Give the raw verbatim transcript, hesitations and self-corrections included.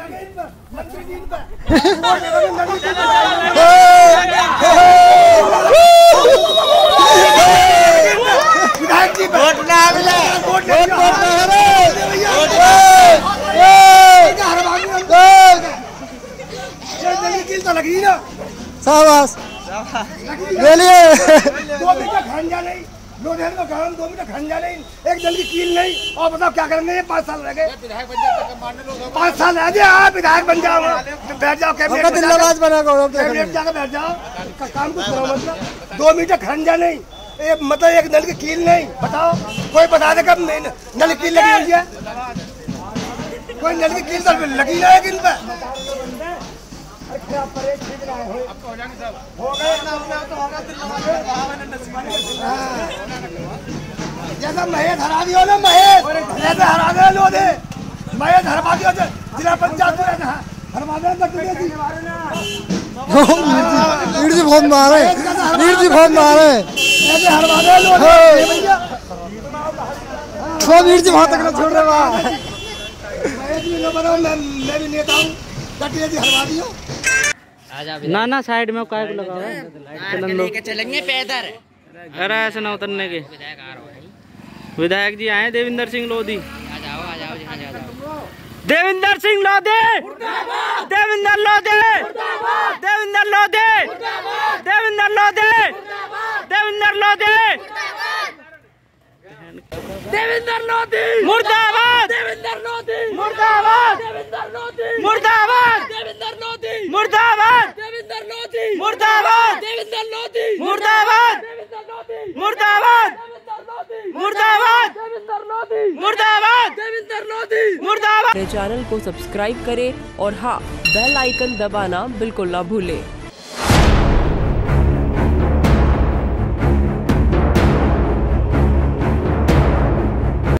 शाबाश ले लिए। दो मीटर खंजा नहीं, दो दो मीटर खंजा नहीं, एक जल्दी कील नहीं। और बताओ क्या करेंगे? पाँच साल रह गए, पाँच साल रह गए। आप विधायक बन जाओ, बैठ जाओ कैबिनेट जाकर बैठ जाओ, काम कुछ करो। मतलब दो मीटर खंजा नहीं, एक मतलब एक नल की कील नहीं। बताओ कोई बता दे कब नल की कील लगी हुई है? कोई नल की कील तो लगी ना है किन पे। जैसा महेश हरा दियो ना, महेश जैसे हरा दे लो दे, महेश हरवा दियो जिला पंचायत हरवा दे। वीर जी बहुत मारे, वीर जी बहुत मारे, ऐसे हरवा दे लो भैया। वो वीर जी बहुत तकड़ा छोड़ रहे वाह। महेश जी लो बनाओ, मैं मैं भी नेता हूँ, जी हरवा दियो। ना ना साइड में काय को लगाओ, लेके चलेंगे पैदल। अरे ऐसे ना उतरने के। विधायक जी आए देविंदर सिंह लोधी। आ जाओ आ जाओ यहाँ जाओ। देविंदर सिंह लोधी, देविंदर लोधी, देविंदर लोधी, देविंदर लोधी, देविंदर लोधी, देविंदर लोधी मुर्दाबाद, देविंदर लोधी मुर्दाबाद, देविंदर लोधी मुर्दाबाद, देविंदर लोधी मुर्दाबाद, देविंदर लोधी मुर्दाबाद, देविंदर लोधी मुर्दाबाद, मुर्दाबाद, मुर्दाबाद, देविंदर लोधी मुर्दाबाद, देविंदर लोधी मुर्दाबाद। चैनल को सब्सक्राइब करें और हाँ, बेल आइकन दबाना बिल्कुल ना भूलें।